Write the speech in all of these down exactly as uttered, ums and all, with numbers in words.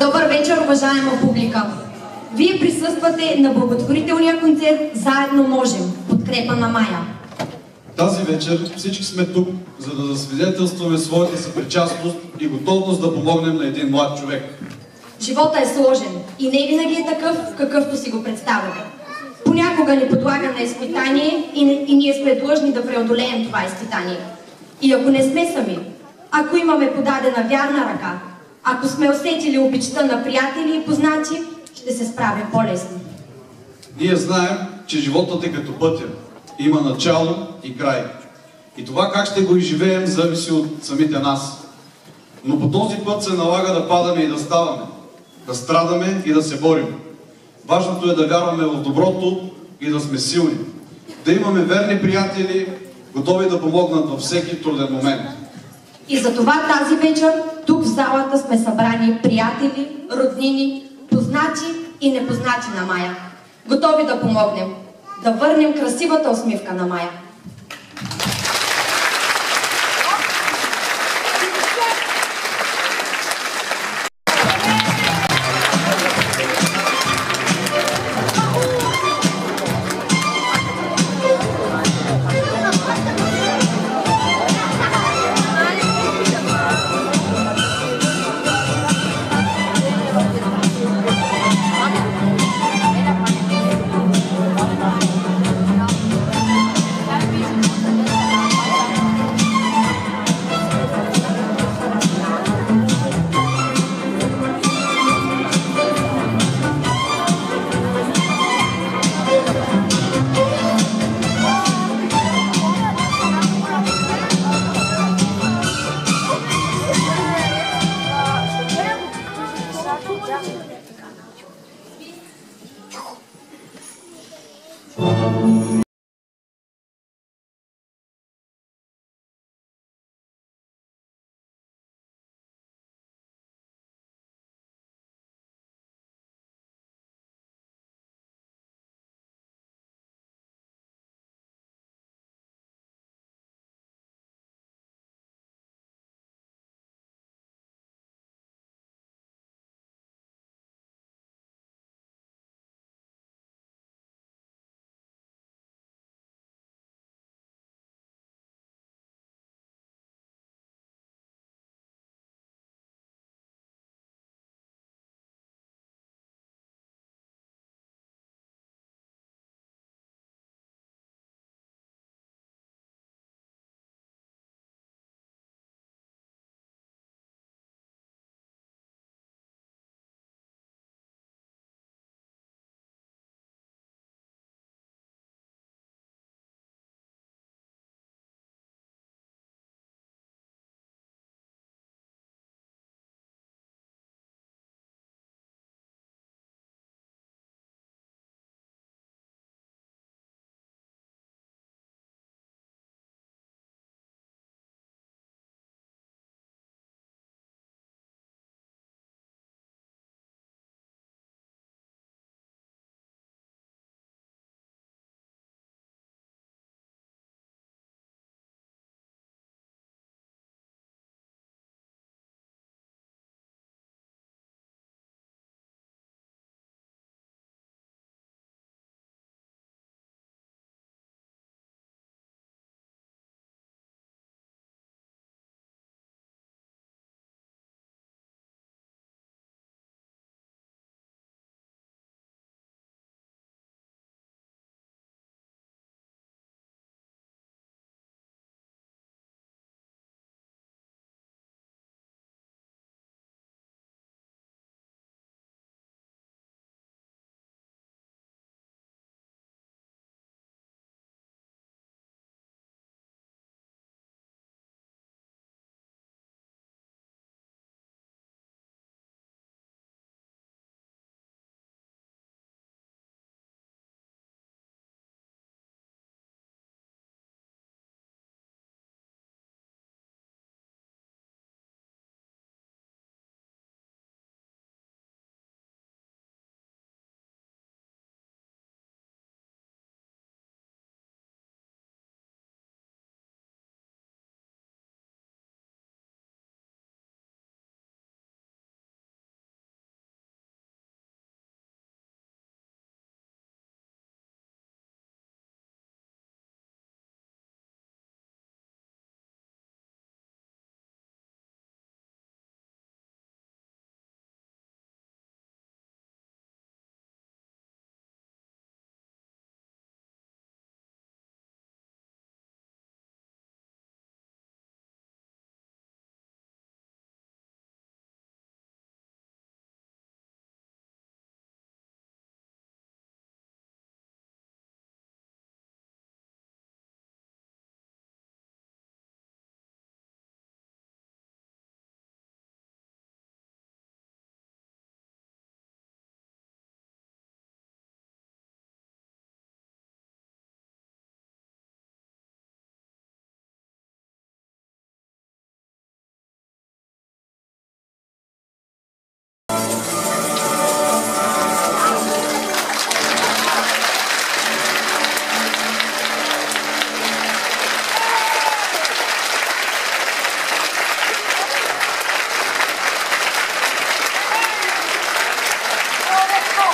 Добър вечер, уважаема публика! Вие присъствате на благотворителния концерт "Заедно можем" в подкрепа на Мая. Тази вечер всички сме тук, за да засвидетелстваме своята съпричастност и готовност да помогнем на един млад човек. Живота е сложен и не винаги е такъв, какъвто си го представяме. Понякога ни подлага на изпитание и, и ние сме длъжни да преодолеем това изпитание. И ако не сме сами, ако имаме подадена вярна ръка, ако сме усетили обичта на приятели и познати, ще се справим по-лесно. Ние знаем, че животът е като пътя. Има начало и край. И това как ще го изживеем зависи от самите нас. Но по този път се налага да падаме и да ставаме, да страдаме и да се борим. Важното е да вярваме в доброто и да сме силни. Да имаме верни приятели, готови да помогнат във всеки труден момент. И за това тази вечер тук в залата сме събрани приятели, роднини, познати и непознати на Мая. Готови да помогнем, да върнем красивата усмивка на Мая.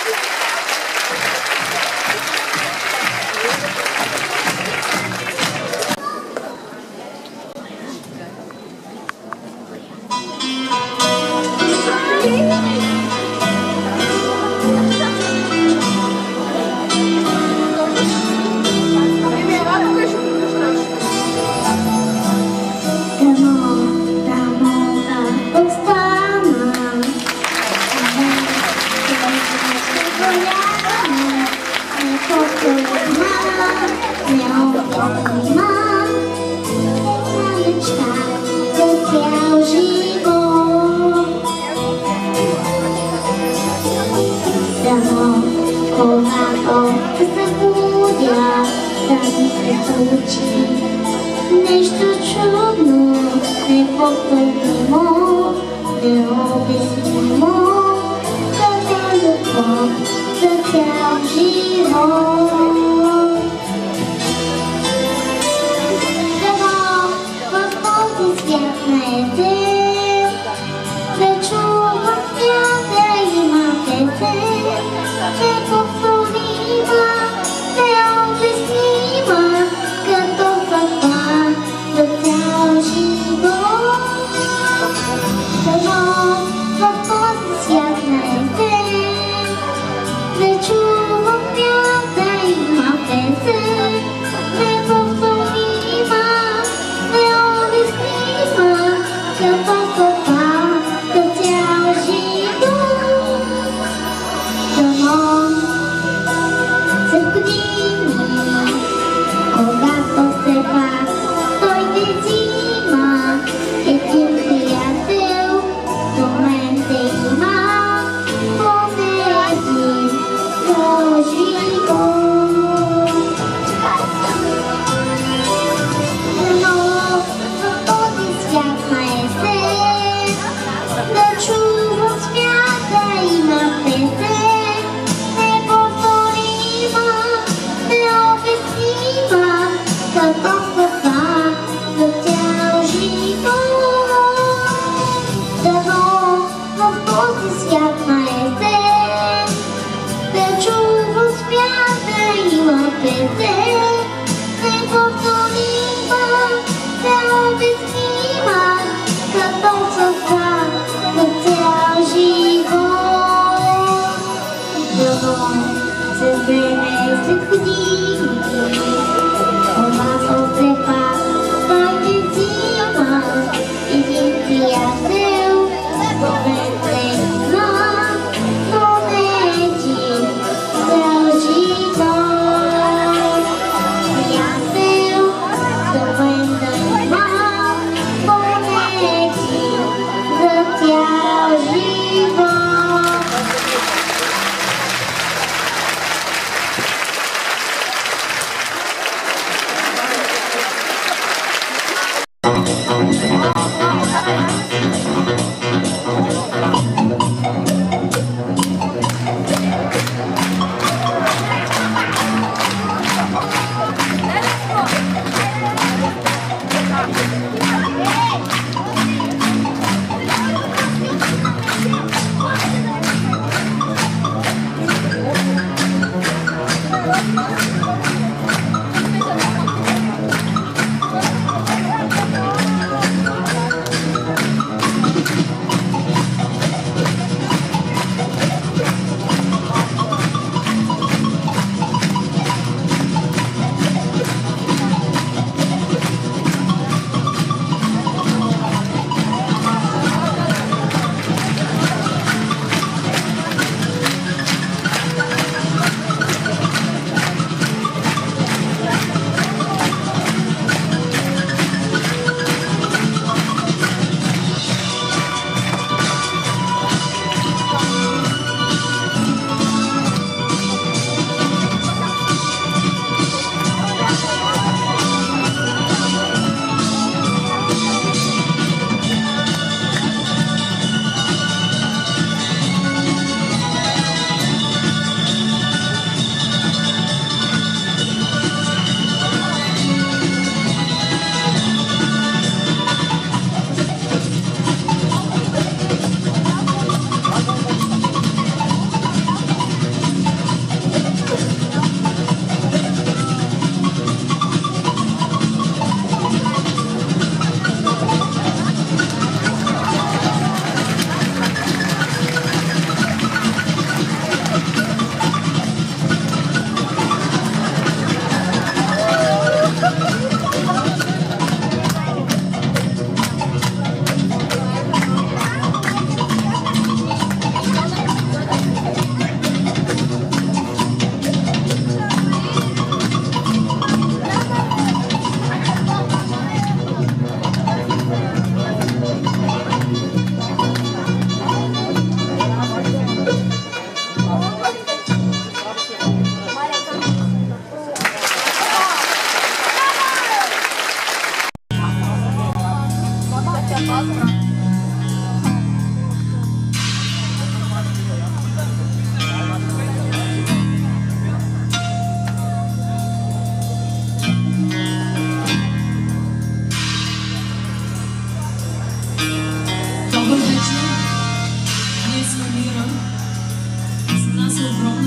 Thank you.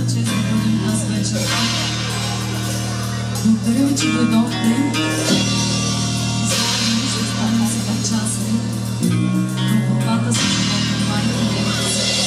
чест да бъдем тази вечер. Благодаря ви, че дойдохте. Заедно ще останем сега части в борбата с живота на майка и девета се.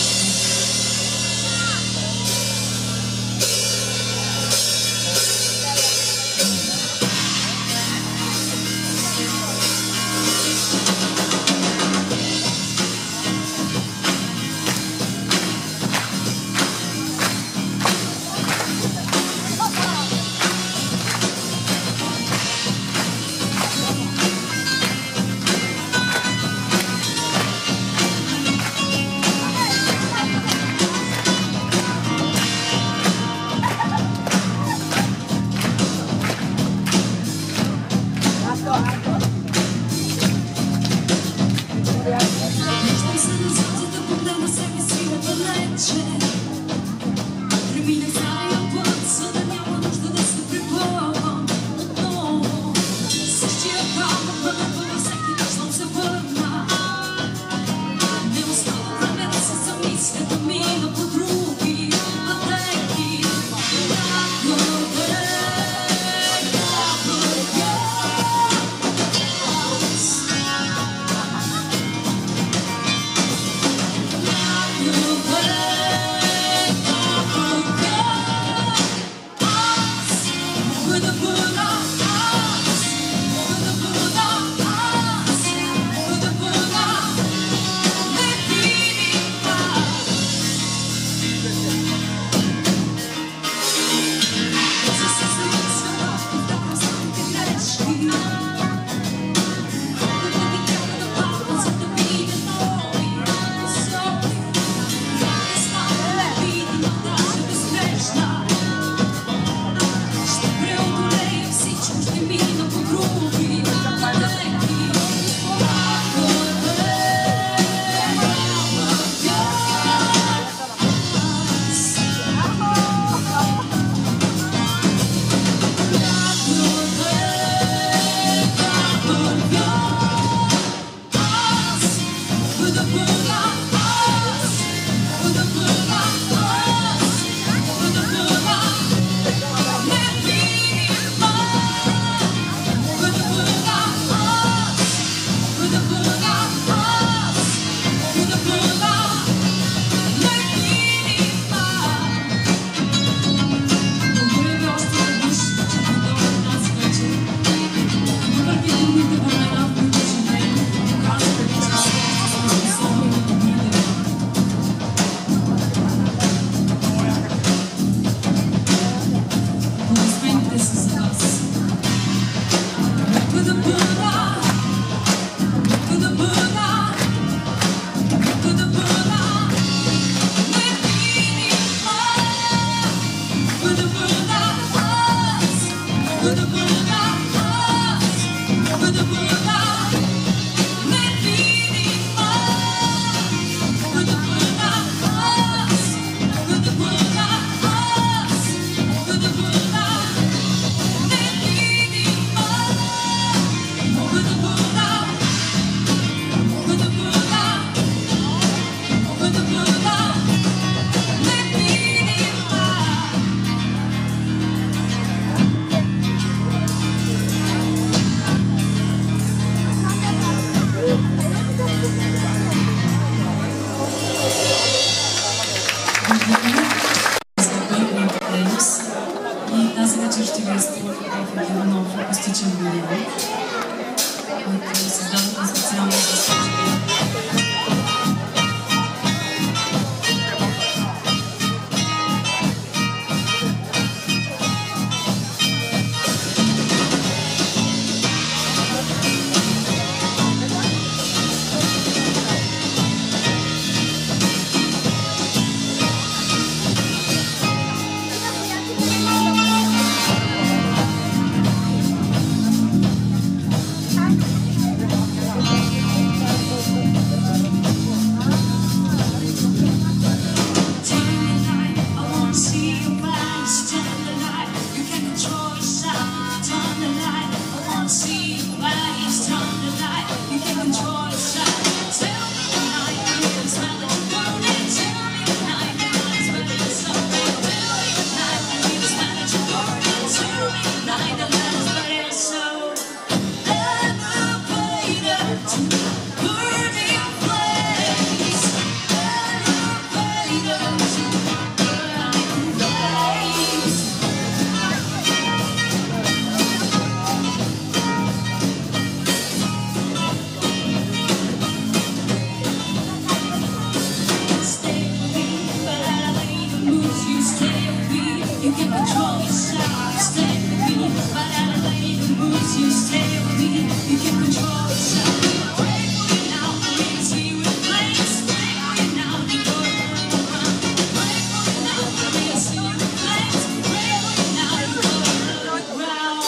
You can control yourself, stay with me. But I don't let you move, you stay with me. You can control yourself. Pray for you now, please see you in place. Pray for you now, you go around. Pray for you now, please see you in place. Pray for you now, you go around.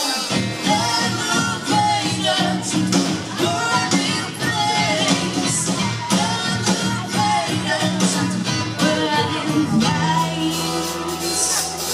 Elevators, burning flames. Elevators, burning flames.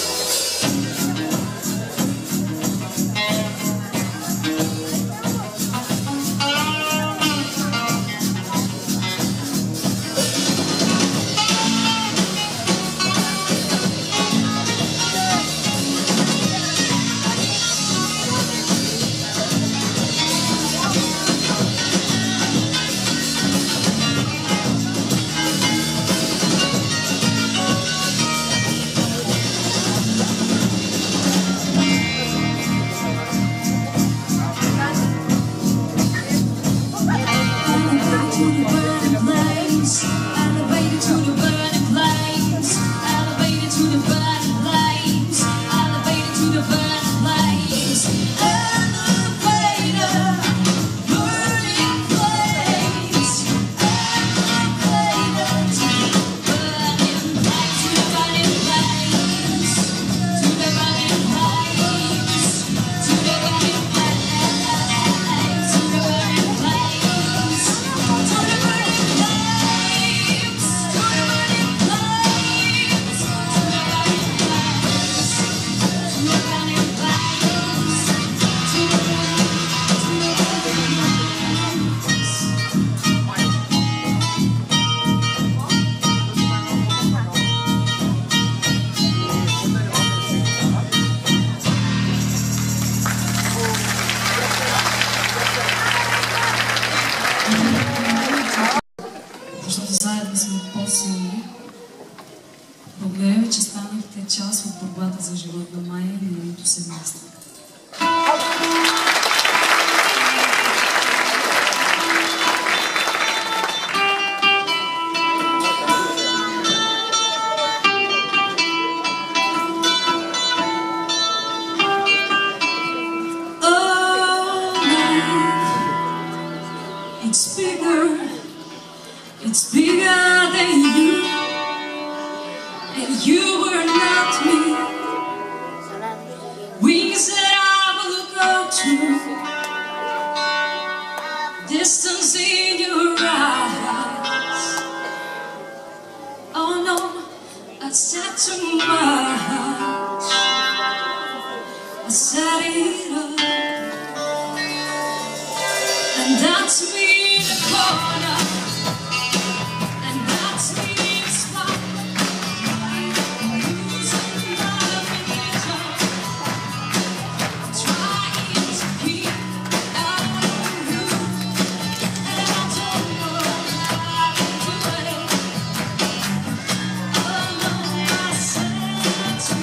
Elevated to the burning flames. Elevated to the burning flames. Elevated to the burning flames. Elevator, burning flames. Elevator to the burning flames. To the burning flames. To the burning flames. To the burning flames. To the burning flames. To the burning flames. To the burning flames. To the burning flames. To the burning flames. To the Защото заедно сме по-силни. Благодаря ви, че станахте част от борбата за живот на Майя и нейното семейство. It's bigger, it's bigger than you, and you were not me. Wings that I will look up to, distance in your eyes. Oh no, I said too much, I set it up, and that's me in the corner, and that's me in the spot, losing my religion, trying to keep up with you, and I don't know how to do it. Oh no, I said too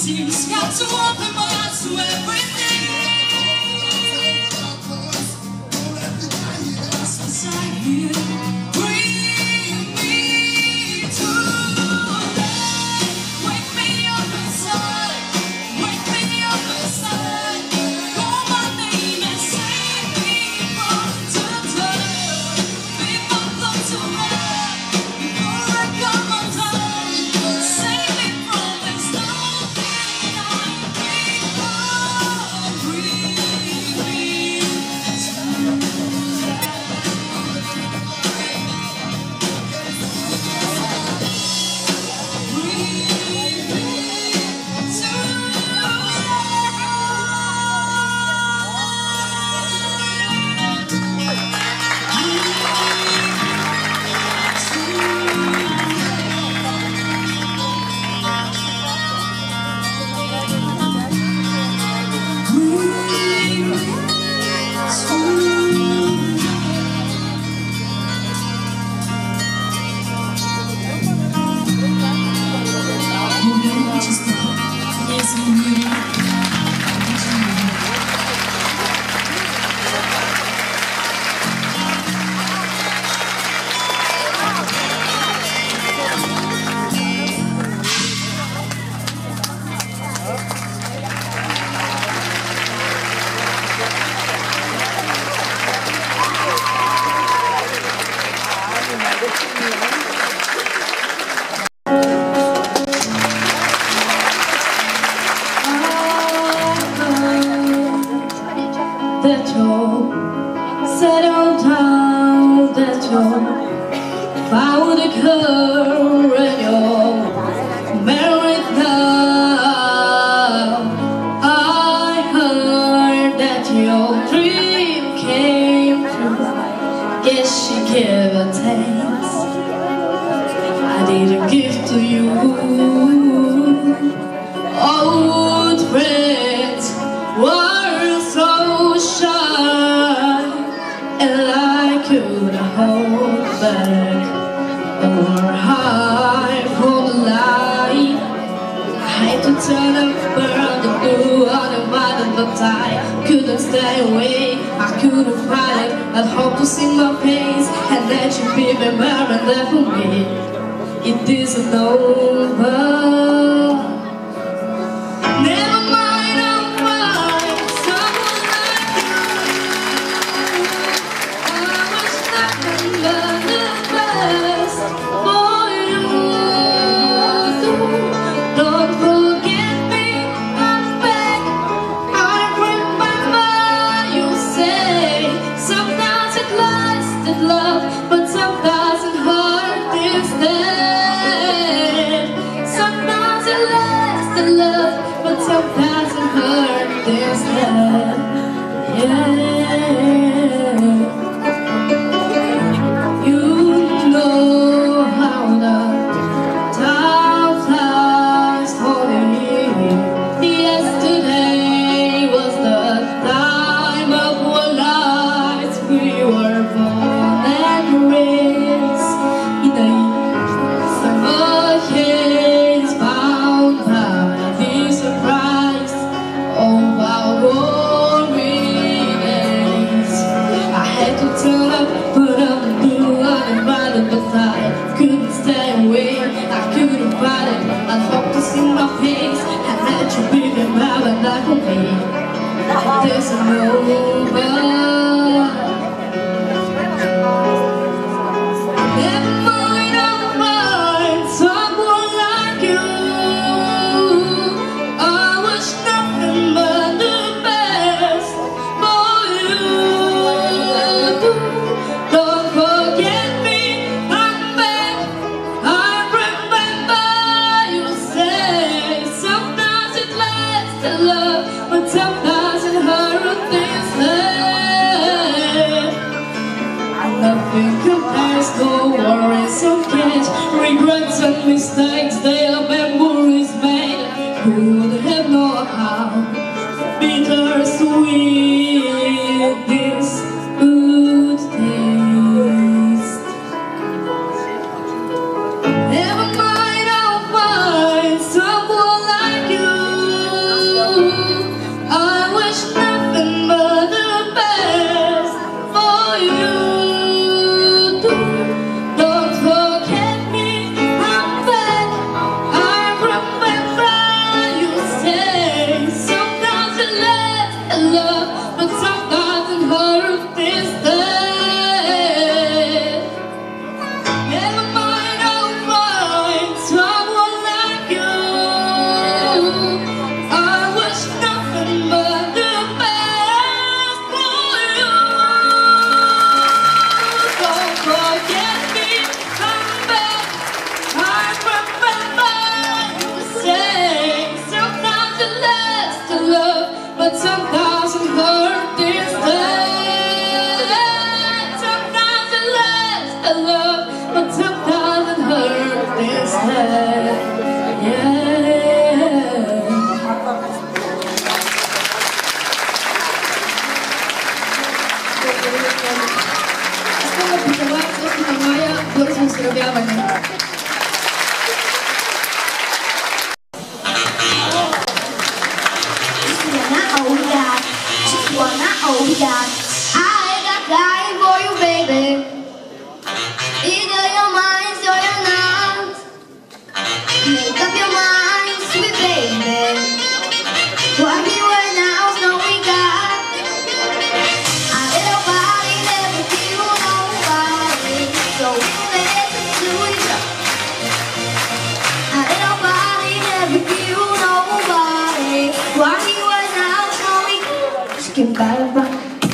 Seems got to open my eyes to everything. What's inside here? Bring me to life. Wake me up inside. Wake me up inside. Call my name and save me from the dark. Be my love tonight before I come undone. Save me from this lonely night. Bring me that you settle down, that you found a girl and you're married now. I heard that your dream came true. Yes, she gave a taste I didn't give to you. Old friends were so shy, and I couldn't hold back or hide from the light. I had to turn up around the blue, uninvited, but I couldn't stay away. I couldn't fight it. I'd hope to see my face and that you be remembering there for me. It isn't over. Never mind, I'll find someone like you. I was nothing but the best for you. Don't forget me, I'm back. I remember you say sometimes it lasted love, but sometimes it hurt instead. Sometimes it lasted love, but sometimes it hurt instead. Yeah, you know how the time flies for me. Yesterday was the time of our lives. We were born and raised in a summer haze, bound by the surprise of our worry days. I had to turn up, put up the blue, uninvited, but I couldn't stay away. I couldn't fight it. I hope to see my face and that you be remembered like a me. This is over. Never mind, I'll find someone like you. I wish nothing but the best for you. Don't forget me, I'm back. I remember you say sometimes it lasts the love, but sometimes it hurts instead. Nothing compares, no worries or cares, regrets and mistakes, they are memories made. Who would have known how bittersweet this would taste? Never mind, I'll find someone like you. Искам да пожелая Света Мая бързо оздравяване. I got time for you, baby. Either you're mine or you're not. Make up your mind, sweet baby. What we were now is no we got. A little body never feel nobody, so we listen to each other. A little body never feel nobody. What we were now is no we got. Chicken bye.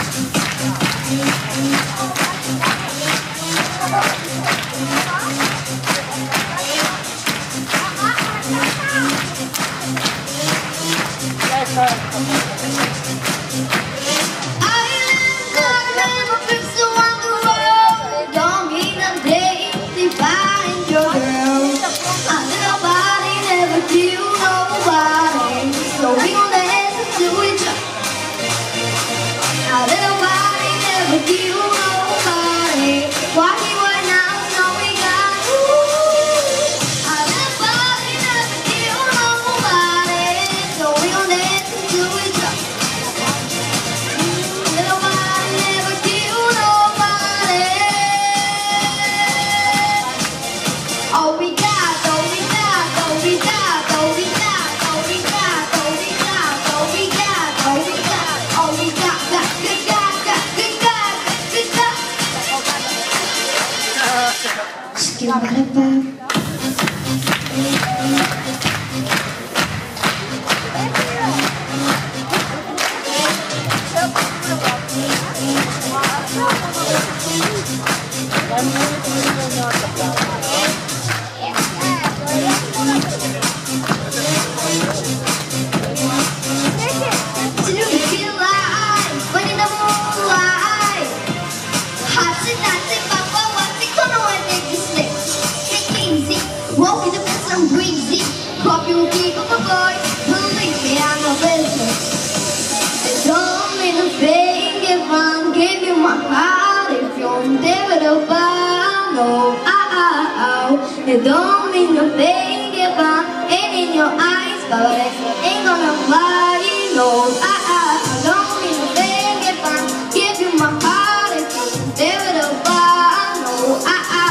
It don't mean a thing if I ain't in your eyes, but it ain't gonna fly, no. I, I, I don't mean a thing if I give you my heart, if you stay with a bar, no. I, I,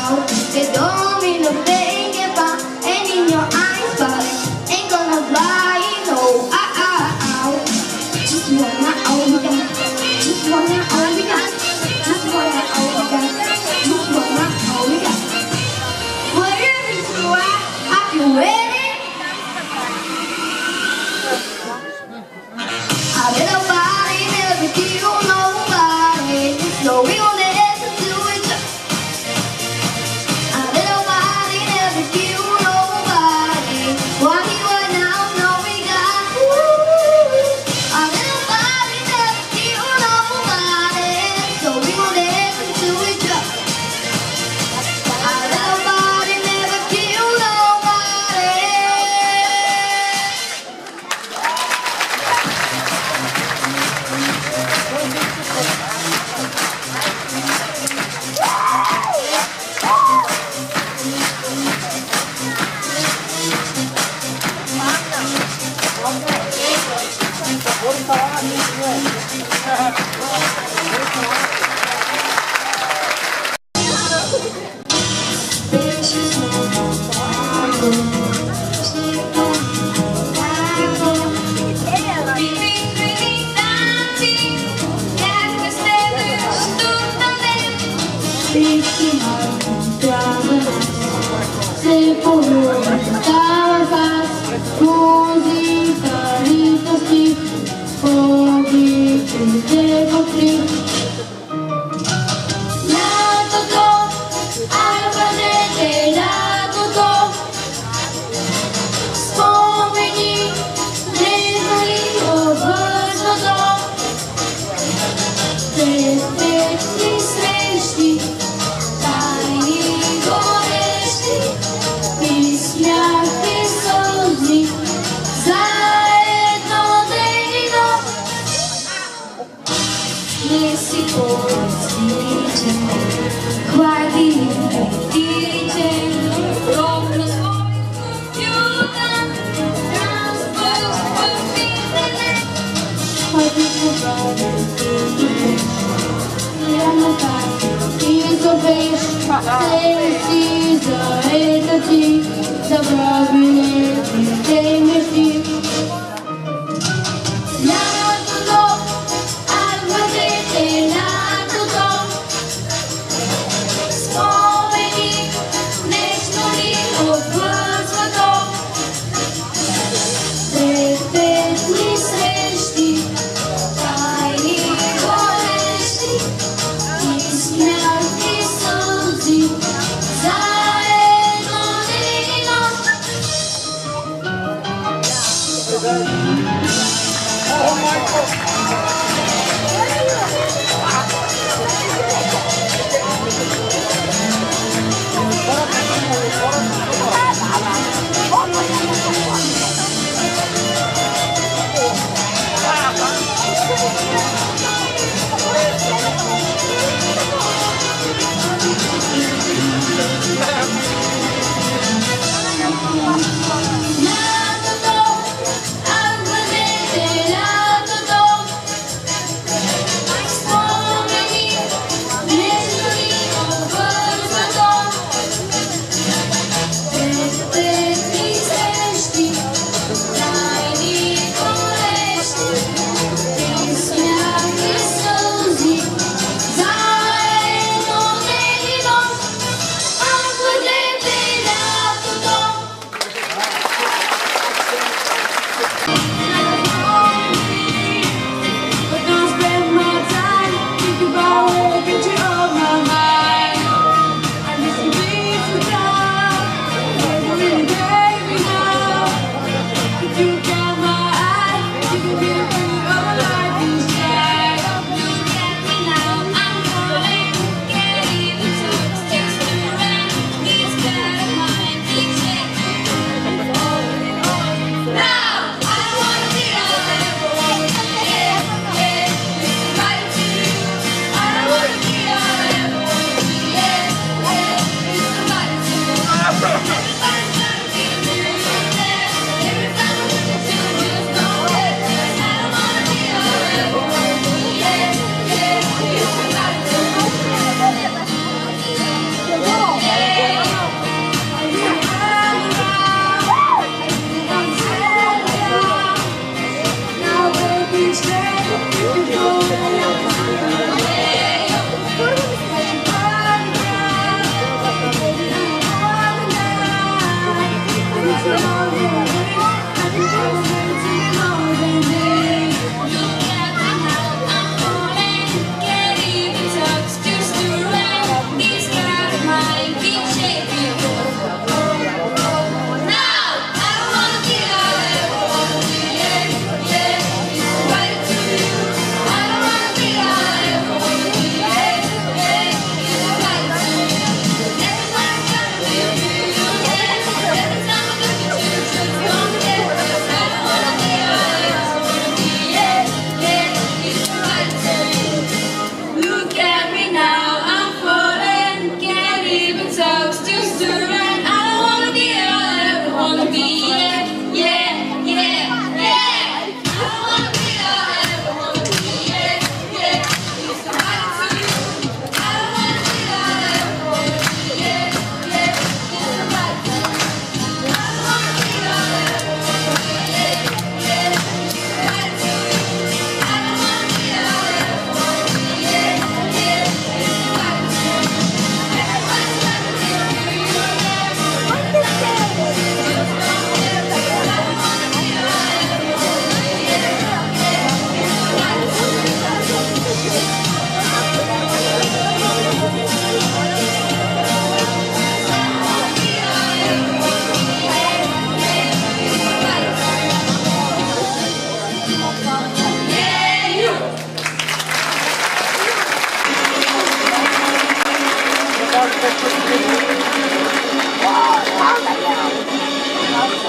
I, it don't mean a thing if I ain't in your eyes, but it ain't gonna fly, no. I, I, I, just wanna own that, just wanna own that, just wanna own that, just wanna own that. Are you ready? A little body never feel nobody, so we gon' listen to each other. A little body never feel nobody, what we were now, know we got. Ooh. A little body never feel nobody, so we gon' listen to each other. A little body never feel nobody. Be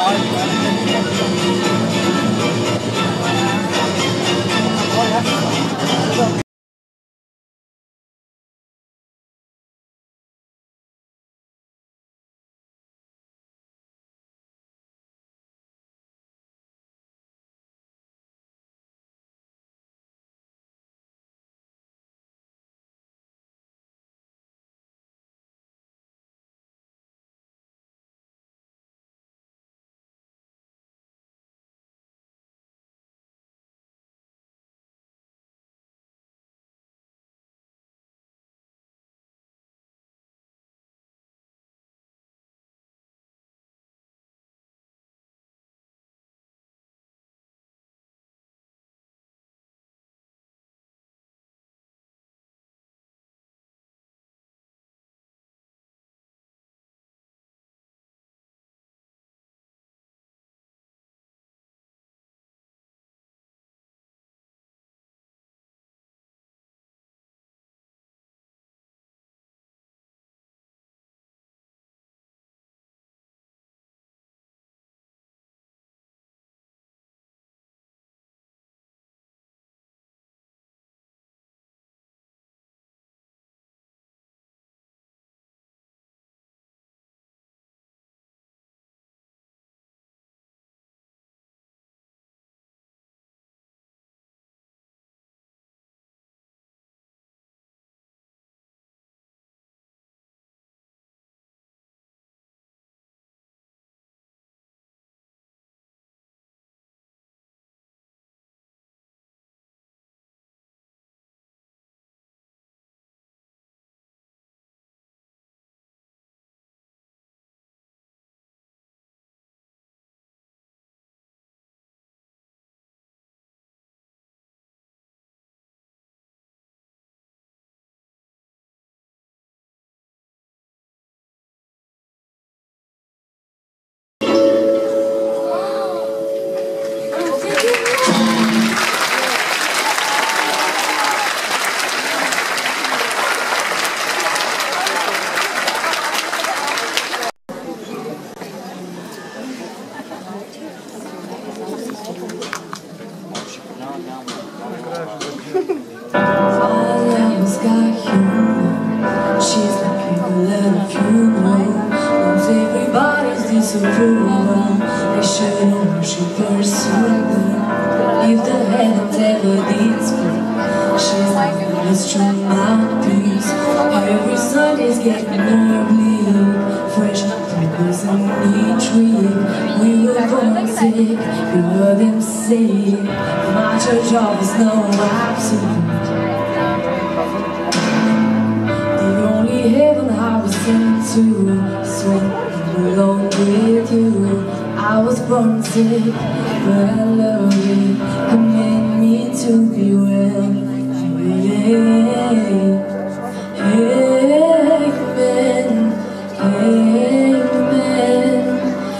Fire's got humor. She's like a little funeral. Knows everybody's disapproval. They should know she pursued them. Leave the head and ever did speak. She's like a little mouthpiece. Every Sunday's getting more bleak. Fresh fingers in each week. We were born sick. We heard them say my church always know absolute. The only heaven I was sent to, sweet alone with you. I was born sick, but I love you. Command me to be well. Hey, amen, amen,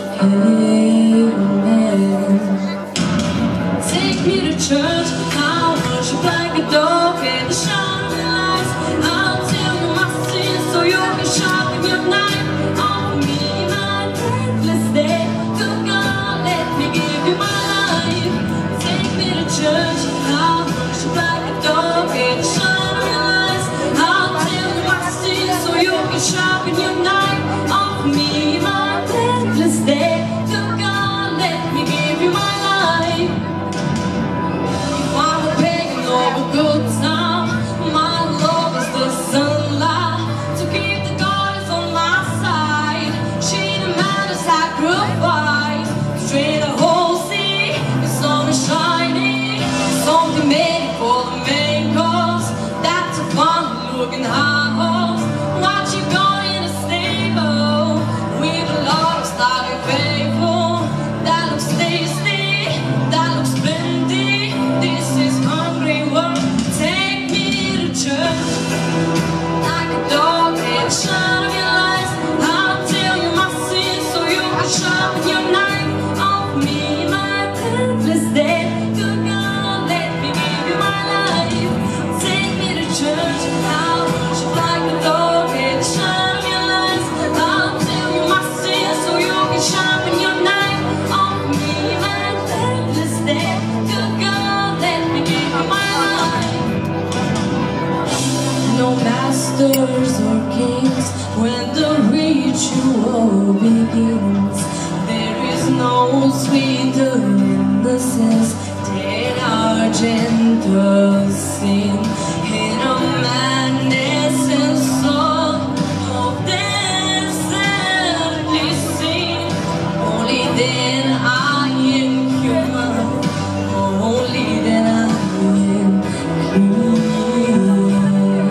amen. Take me to church, I'll worship like a dog in the shining lights. I'll tell you my sins so you can sharpen your knife. Offer me my thankless day. Good God, let me give you my life. Take me to church, I'll worship like a dog in the shining lights. I'll tell you my sins so you can sharpen your knife. Offer me my thankless day. Good God, let me give you my life. I'm a pagan of a good time. My love is the sunlight to keep the goddess on my side. She demands a sacrifice. Straight a whole sea, the sun is shining. Something made for the main cause. That's a fun looking high horse. Watch you go in a stable with a lot of style and faithful. That looks tasty, that looks splendid. This is hungry work. Take me to church like a dog in the shine of your lights. I'll tell you my sins so you can sharpen your begins. There is no sweeter innocence than our gentle sin. In a madness and soul of this empty scene, only then I am human. Only then I am human.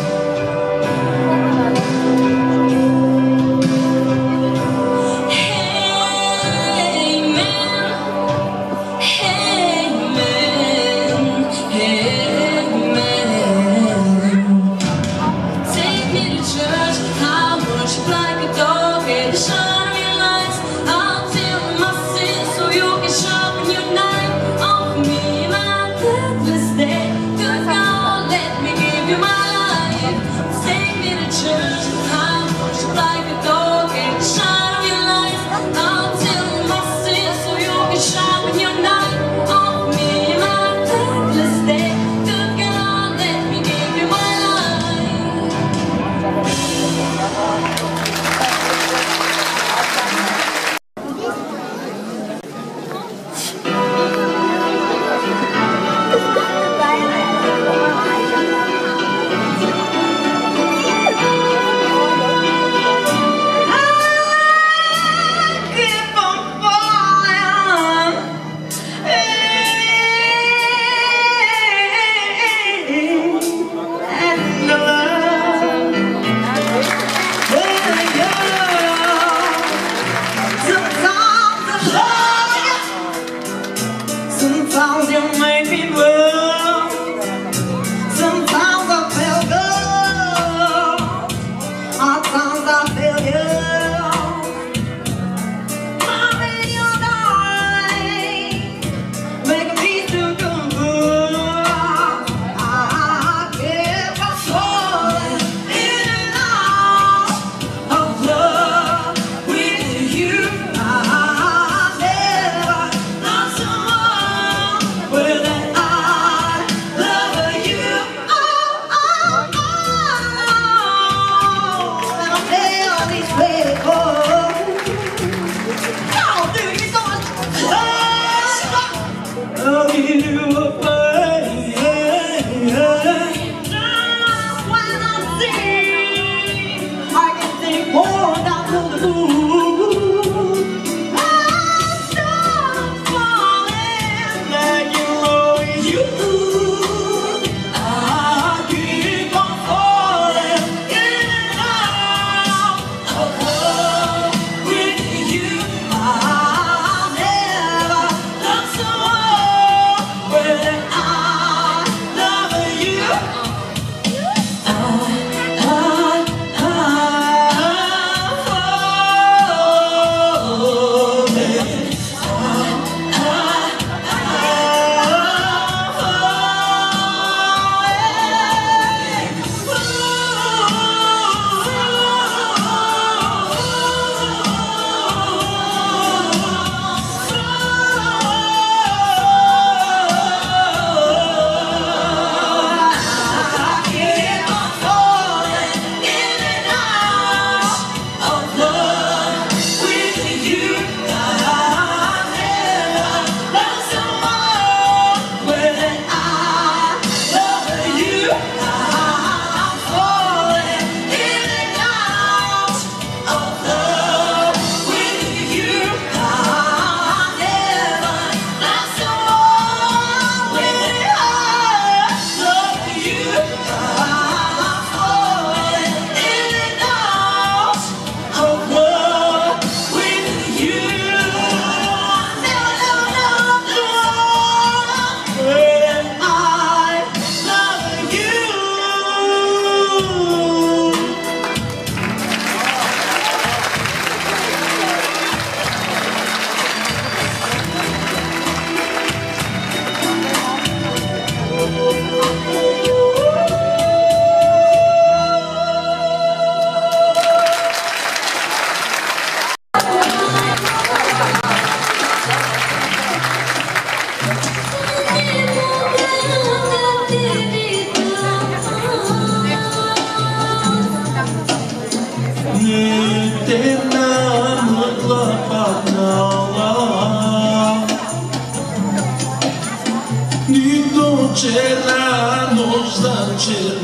Hey man, hey man, hey man. черна нощ за вечер.